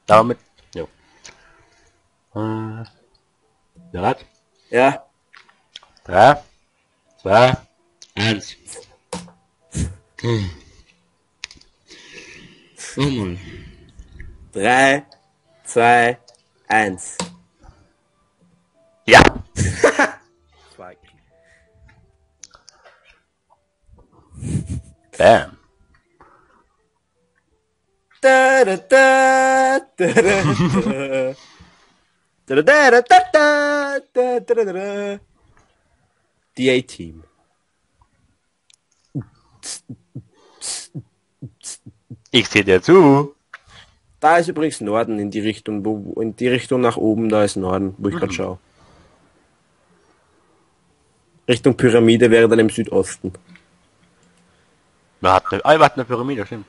Damit, jo. Bereit? Ja. 3, 2, 1. Nochmal. 3, 2, 1. Ja. Spike. Bam. Da, da, da, da, da, da. Da, da, da, da, da, da, da, da, da. Die A-Team. Ich sehe dir zu. Da ist übrigens Norden in die Richtung, in die Richtung nach oben, da ist Norden, wo ich gerade schaue. Richtung Pyramide wäre dann im Südosten. Wir hatten eine Pyramide, stimmt.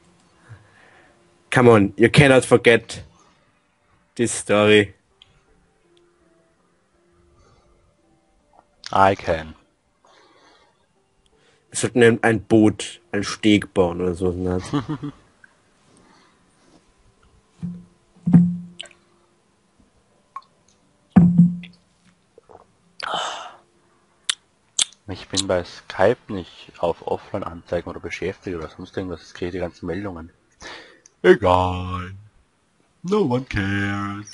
Come on, you cannot forget this story. I can. Wir sollten ein Boot, ein Steg bauen oder so. Ich bin bei Skype nicht auf Offline-Anzeigen oder beschäftigt oder sonst irgendwas. Ich kriege die ganzen Meldungen. Egal. No one cares.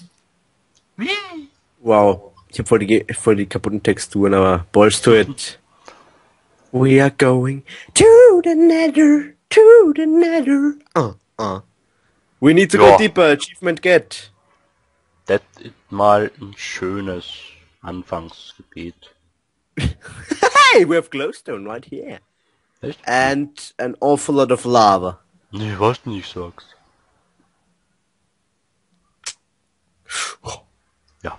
Wow, ich habe voll die kaputten Texturen, aber balls to it. We are going to the nether, to the nether. We need to go Ja. deeper, achievement get. Das ist mal ein schönes Anfangsgebiet. Hey, we have glowstone right here. Echt? And an awful lot of lava. Nee, was du nicht sagst. Ja.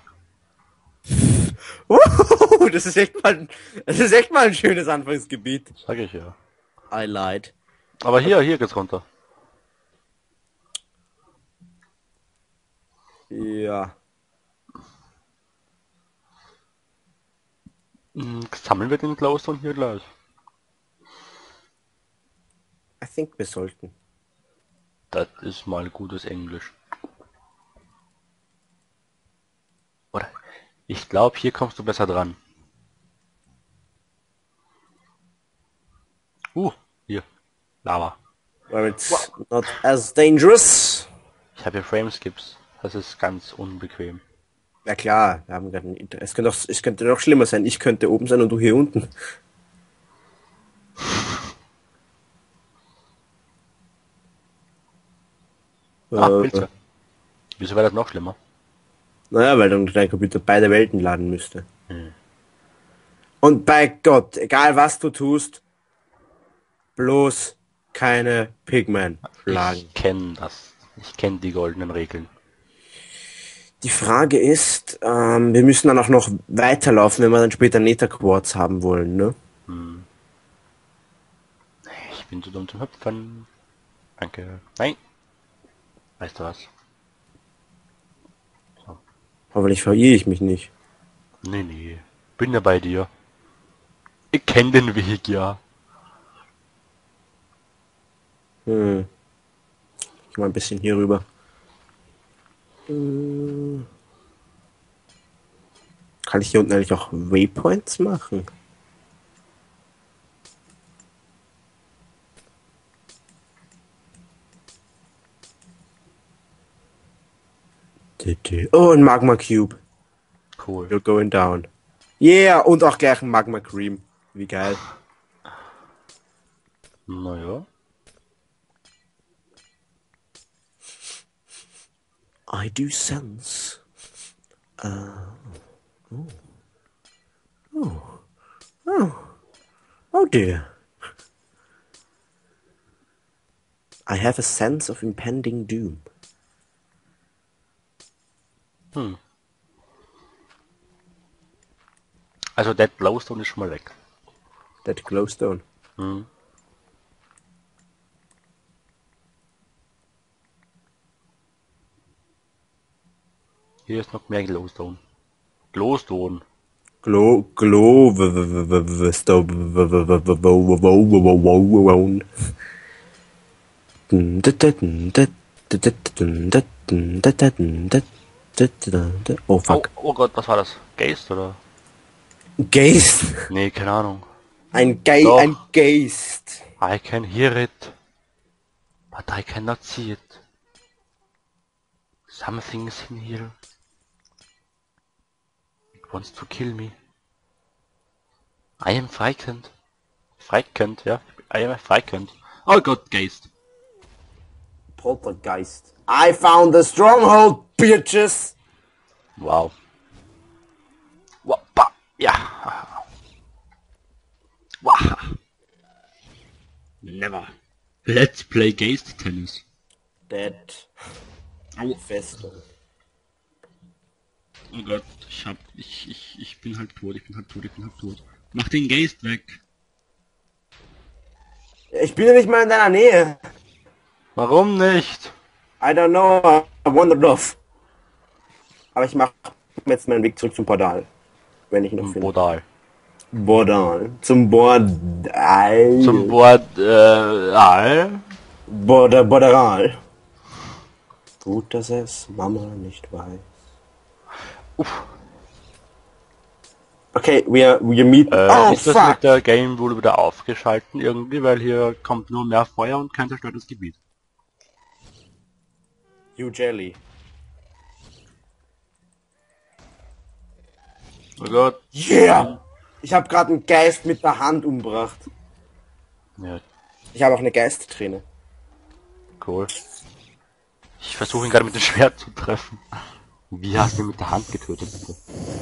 Das ist echt mal ein schönes Anfangsgebiet. Sag ich ja. I lied. Aber hier geht's runter. Ja. Sammeln wir den Glowstone hier gleich. I think wir sollten. Das ist mal gutes Englisch. Oder? Ich glaube, hier kommst du besser dran. Hier. Lava. Well, it's not as dangerous. Ich habe hier Frameskips. Das ist ganz unbequem. Ja klar, wir haben gerade es könnte noch schlimmer sein. Ich könnte oben sein und du hier unten. Pilze. Wieso wäre das noch schlimmer? Naja, weil dann dein Computer beide Welten laden müsste. Und bei Gott, egal was du tust, bloß keine Pigmen schlagen. Ich kenne das. Ich kenne die goldenen Regeln. Die Frage ist, wir müssen dann auch noch weiterlaufen, wenn wir dann später Nether-Quartz haben wollen, ne? Ich bin zu dumm zum Hüpfen. Danke. Nein. Weißt du was? Hoffentlich verirre ich mich nicht. Nee. Bin ja bei dir. Ich kenne den Weg, ja. Ich mal ein bisschen hier rüber. Kann ich hier unten eigentlich auch Waypoints machen? Oh, ein Magma Cube. Cool. You're going down. Yeah, und auch gleich ein Magma Cream. Wie geil. Naja. I do sense. Oh dear. I have a sense of impending doom. Also der Glowstone ist schon mal weg. That glowstone. Hier ist noch mehr Glowstone. Glowstone. Oh Oh, fuck. oh Gott, was war das? Geist oder? Geist. Nee, keine Ahnung. Ein Doch. Geist. I can hear it, but I cannot see it. Something is in here. It wants to kill me. I am frightened. Frightened, ja. I am frightened. Oh Gott, Geist. Poltergeist. I found the stronghold, bitches. Wow. Wappa. Ja. Wow. Never. Let's play Geist Tennis. Dead. Au. Festung. Oh Gott, ich bin halb tot, ich bin halb tot. Mach den Geist weg. Ich bin ja nicht mal in deiner Nähe. Warum nicht? I don't know. I wandered off. Aber ich mache jetzt meinen Weg zurück zum Portal. Wenn ich ihn noch finde. Bodal. Portal. Zum Bordal. Zum Bordal. Borderal. Gut, dass es Mama nicht weiß. Uff. Okay, wir meet. Oh, Ist das fuck! mit der Game wohl wieder aufgeschalten irgendwie, weil hier kommt nur mehr Feuer und kein zerstörtes Gebiet. You Jelly. Oh Gott. Yeah! Ich habe gerade einen Geist mit der Hand umgebracht. Ja, Ich habe auch eine Geistträne. cool. Ich versuche ihn gerade mit dem Schwert zu treffen. Wie hast du ihn mit der Hand getötet, bitte?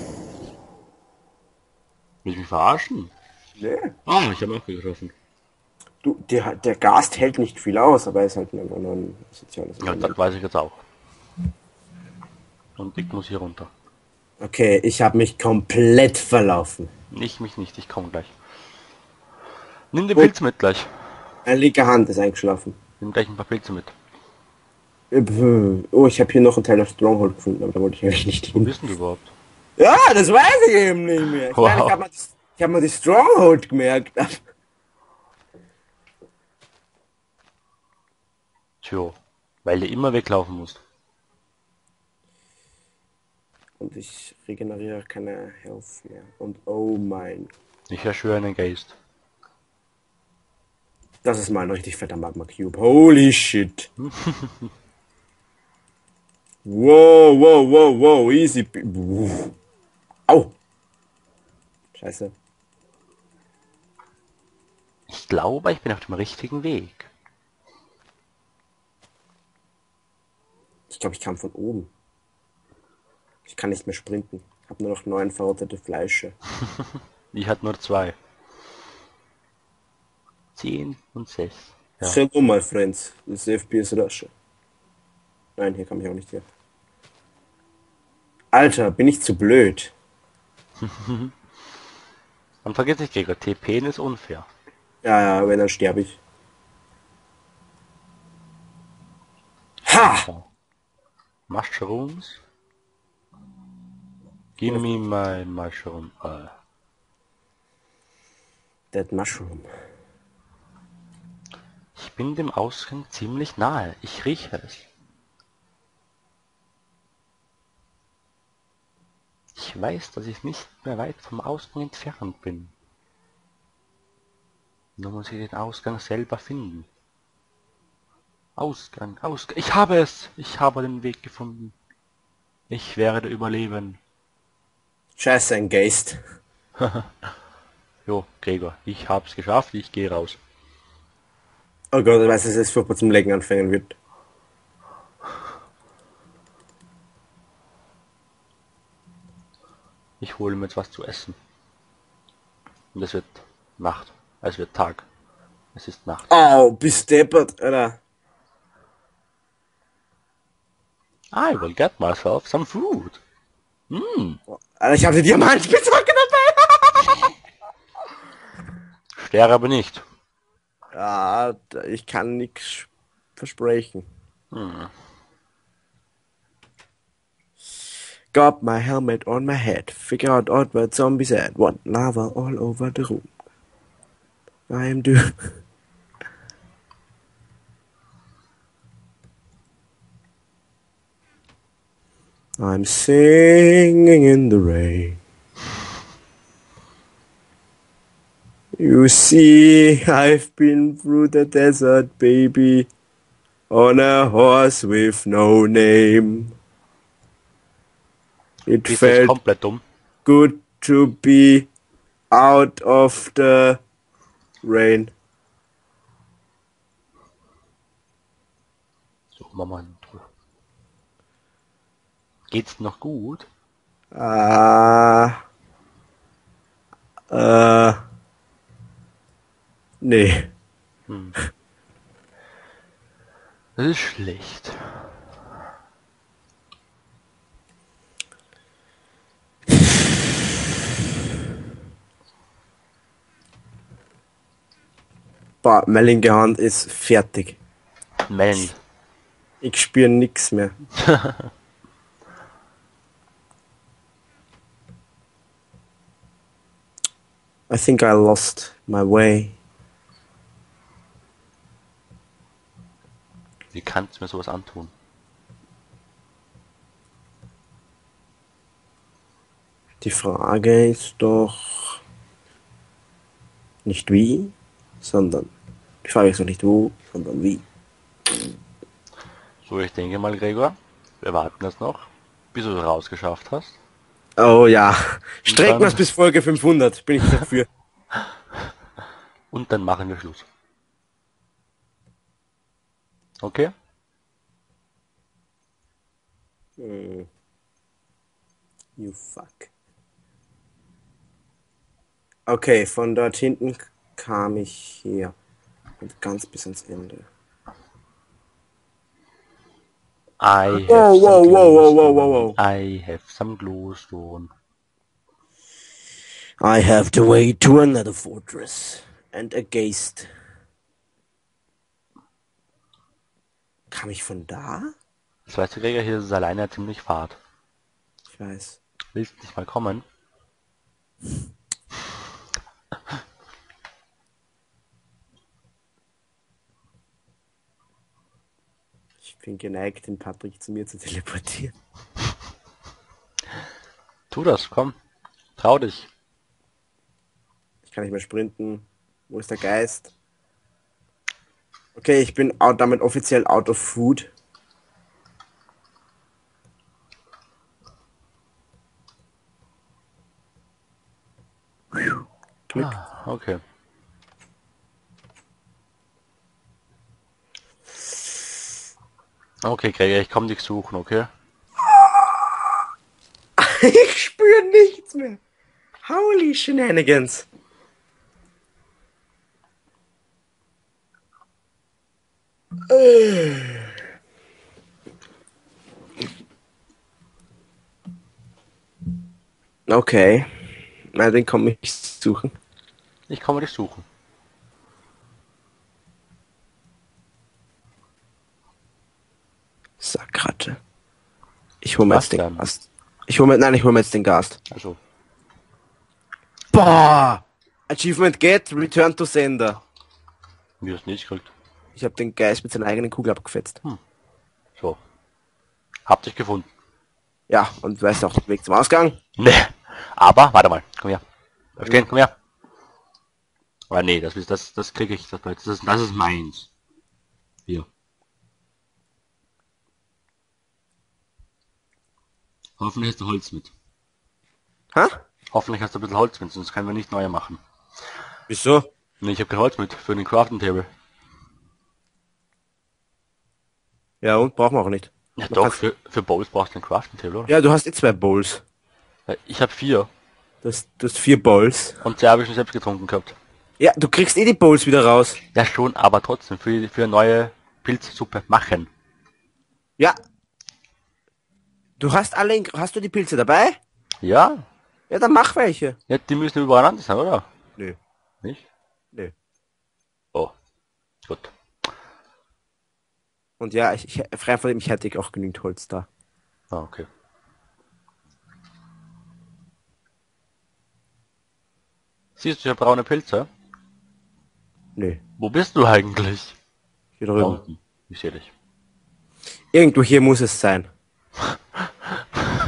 Will ich mich verarschen? Nee. Ah, ich habe auch getroffen. Du, der Gast hält nicht viel aus, aber er ist halt nur ein soziales Ja, Element. das weiß ich jetzt auch. Und ich muss hier runter. Okay, ich habe mich komplett verlaufen. Ich mich nicht, ich komme gleich. Nimm den Pilz mit gleich. Eine linke Hand ist eingeschlafen. Nimm gleich ein paar Pilze mit. Oh, ich habe hier noch einen Teil der Stronghold gefunden, aber da wollte ich eigentlich nicht Wo hin. bist denn du überhaupt? Ja, das weiß ich eben nicht mehr. Ich Wow. meine, ich hab mir die Stronghold gemerkt. Tja, weil du immer weglaufen musst. Und ich regeneriere keine Health mehr. Und oh mein. Ich erschwöre einen Geist. Das ist mal ein richtig fetter Magma Cube. Holy shit. Wow, easy. Au. Scheiße. Ich glaube, ich bin auf dem richtigen Weg. Ich glaube, ich kam von oben. Ich kann nicht mehr sprinten. Ich habe nur noch 9 verrottete Fleische. Ich hatte nur 2. 10 und 6. Ja. Hello, my friends. Das ist FPS Russia. Nein, hier kann ich auch nicht her. Alter, bin ich zu blöd. Und vergiss nicht, Gregor, TP ist unfair. Ja, wenn, dann sterbe ich. Ha! Mushrooms? Give me my mushroom. That mushroom. Ich bin dem Ausgang ziemlich nahe. Ich rieche es. Ich weiß, dass ich nicht mehr weit vom Ausgang entfernt bin. Nur muss ich den Ausgang selber finden. Ausgang. Ich habe es! Ich habe den Weg gefunden. Ich werde überleben. Scheiße, ein Geist. Jo, Gregor, ich hab's geschafft, ich gehe raus. Oh Gott, ich weiß, dass es furchtbar zum Lecken anfangen wird. Ich hole mir jetzt was zu essen. Und es wird Nacht. Es wird Tag. Es ist Nacht. Oh, bist deppert, Alter. I will get myself some food. Alter, ich habe die Diamantspitzhacke dabei. Sterbe nicht. Ja, ich kann nichts versprechen. Got my helmet on my head. Figure out what zombies at. What lava all over the room. I am due. I'm singing in the rain. You see, I've been through the desert, baby, on a horse with no name. It Ist nicht felt komplett dumm. good to be out of the rain. So, Mama. Geht's noch gut? Nee. Das ist schlecht. Boah, meine linke Hand ist fertig. Melanie. Ich spüre nix mehr. I think I lost my way. Wie kannst du mir sowas antun? Die Frage ist doch nicht wie, sondern die Frage ist doch nicht wo, sondern wie. So, ich denke mal, Gregor, wir warten jetzt noch, bis du es rausgeschafft hast. Oh ja, strecken wir es dann- bis Folge 500, bin ich dafür. Und dann machen wir Schluss. Okay? You fuck. Okay, von dort hinten kam ich hier. Und ganz bis ans Ende. I have Whoa, whoa, some whoa, whoa, whoa, glue whoa, stone. I have some glowstone. I have the way to another fortress. And a Geist. Kam ich von da? Das weißt du, Gregor, hier ist es alleine ziemlich fad. Ich weiß. Willst nicht mal kommen? Ich bin geneigt, den Patrick zu mir zu teleportieren. Tu das, komm. Trau dich. Ich kann nicht mehr sprinten. Wo ist der Geist? Okay, ich bin damit offiziell out of food. Glück. Okay. Okay, Gregor, ich komm dich suchen, okay? Ich spüre nichts mehr. Holy shenanigans. Okay. Na, den komme ich suchen. Ich komme dich suchen. Sackratte. Ich hole mir Was jetzt den denn? Gast. Ich hole mir jetzt den Gast. Also, Boah! Achievement get, return to sender. wie hast du nicht gekriegt? Ich habe den Geist mit seiner eigenen Kugel abgefetzt. So. Hab dich gefunden. Ja, und weißt auch den Weg zum Ausgang? Nee. Aber, warte mal, komm her. Bleib stehen, komm her. Aber nee, das kriege ich, das ist meins. Hier. Hoffentlich hast du Holz mit. Hä? Hoffentlich hast du ein bisschen Holz mit, sonst können wir nicht neue machen. Wieso? Nee, ich habe kein Holz mit für den Crafting Table. Ja, und brauchen wir auch nicht. Ja Man doch, kann's- für Bowls brauchst du einen Crafting Table, oder? Ja, du hast 2 Bowls. Ich habe 4. Du hast 4 Bowls. Und 2 habe ich schon selbst getrunken gehabt. Ja, du kriegst die Bowls wieder raus. Ja schon, aber trotzdem, für eine neue Pilzsuppe machen. Ja. Du hast hast du die Pilze dabei? Ja? Ja, dann mach welche. Ja, die müssen übereinander sein, oder? Nö. Nicht? Nö. Oh. Gut. Und ja, frei von dem, ich hätte auch genügend Holz da. Ah, okay. Siehst du hier braune Pilze? Nö. Wo bist du eigentlich? Hier Da drüben. unten. Ich sehe dich. Irgendwo hier muss es sein.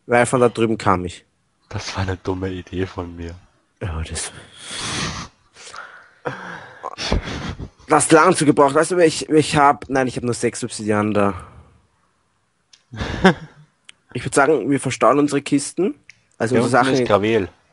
weil von da drüben kam ich. Das war eine dumme Idee von mir. Ja, das lang zu gebraucht. Weißt du, ich habe nur 6 Obsidian da. Ich würde sagen, wir verstauen unsere Kisten. Also Hier unsere unten ist Sachen. Gravel.